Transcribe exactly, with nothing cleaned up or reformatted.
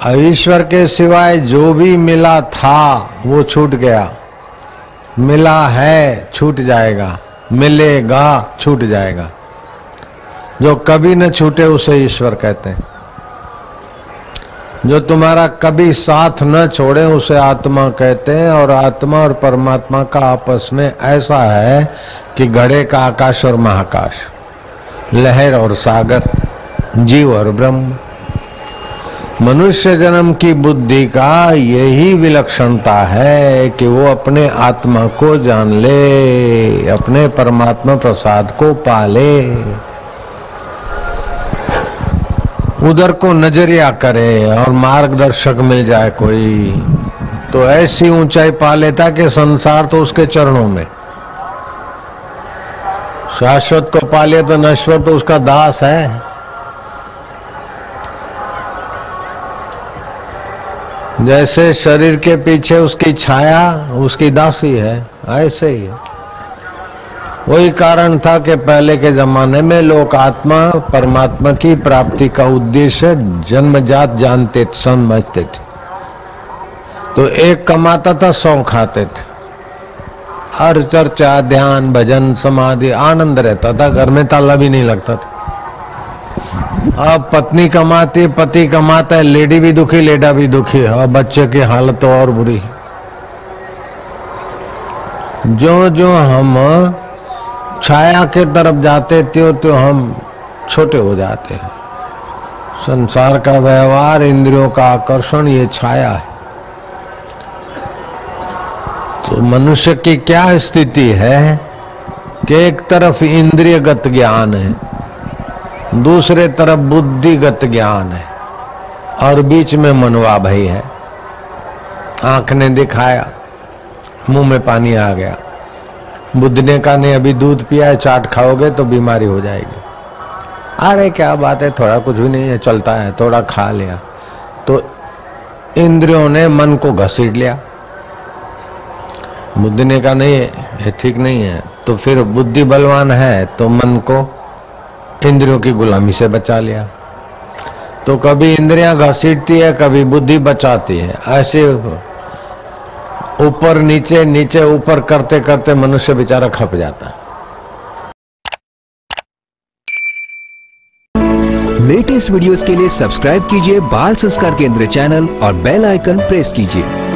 ईश्वर के सिवाय जो भी मिला था वो छूट गया, मिला है छूट जाएगा, मिलेगा छूट जाएगा। जो कभी न छूटे उसे ईश्वर कहते हैं। जो तुम्हारा कभी साथ न छोड़े उसे आत्मा कहते हैं। और आत्मा और परमात्मा का आपस में ऐसा है कि घड़े का आकाश और महाकाश, लहर और सागर, जीव और ब्रह्म। मनुष्य जन्म की बुद्धि का यही विलक्षणता है कि वो अपने आत्मा को जान ले, अपने परमात्मा प्रसाद को पाले, उधर को नजरिया करे और मार्गदर्शक मिल जाए कोई तो ऐसी ऊंचाई पा लेता कि संसार तो उसके चरणों में। शाश्वत को पा लिया तो नश्वर तो उसका दास है। जैसे शरीर के पीछे उसकी छाया उसकी दासी है, ऐसे ही है। वही कारण था कि पहले के जमाने में लोग आत्मा परमात्मा की प्राप्ति का उद्देश्य जन्मजात जानते समझते थे। तो एक कमाता था, सौ खाते थे। हर चर्चा, ध्यान, भजन, समाधि, आनंद रहता था, घर में ताला भी नहीं लगता था। अब पत्नी कमाती, पति कमाता है, लेडी भी दुखी, लेडा भी दुखी है, और बच्चे की हालत तो और बुरी है। जो जो हम छाया के तरफ जाते थे तो हम छोटे हो जाते हैं। संसार का व्यवहार, इंद्रियों का आकर्षण, ये छाया है। तो मनुष्य की क्या स्थिति है कि एक तरफ इंद्रियगत ज्ञान है, दूसरे तरफ बुद्धिगत ज्ञान है, और बीच में मनवा भई है। आंख ने दिखाया, मुंह में पानी आ गया। बुद्धि ने कहा नहीं, अभी दूध पिया है, चाट खाओगे तो बीमारी हो जाएगी। अरे क्या बात है, थोड़ा कुछ भी नहीं है, चलता है, थोड़ा खा लिया। तो इंद्रियों ने मन को घसीट लिया। बुद्धि ने कहा नहीं, ये ठीक नहीं है। तो फिर बुद्धि बलवान है तो मन को इंद्रियों की गुलामी से बचा लिया। तो कभी इंद्रियां घसीटती है, कभी बुद्धि बचाती है। ऐसे ऊपर नीचे नीचे ऊपर करते करते मनुष्य बेचारा खप जाता है। लेटेस्ट वीडियोस के लिए सब्सक्राइब कीजिए बाल संस्कार केंद्र चैनल और बेल आइकन प्रेस कीजिए।